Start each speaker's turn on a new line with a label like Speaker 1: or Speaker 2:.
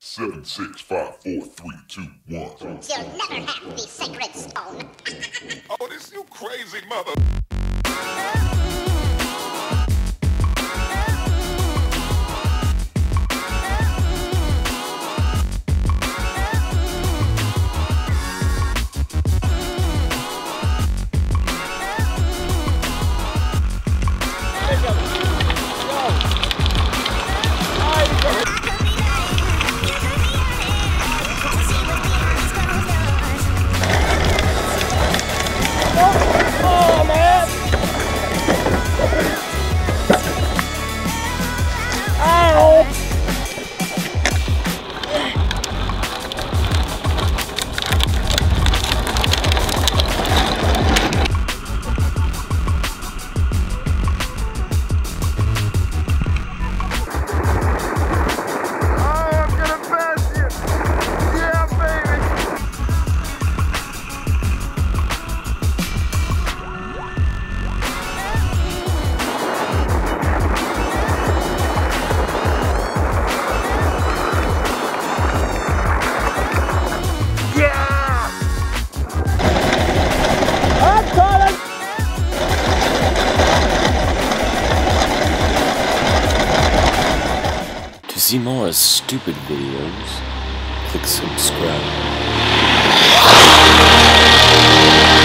Speaker 1: Seven, 6, 5, 4, 3, 2, 1.
Speaker 2: You'll never have the sacred stone.
Speaker 1: Oh, this you crazy mother.
Speaker 3: Oh, man! Ow!
Speaker 4: To see more stupid videos, click subscribe.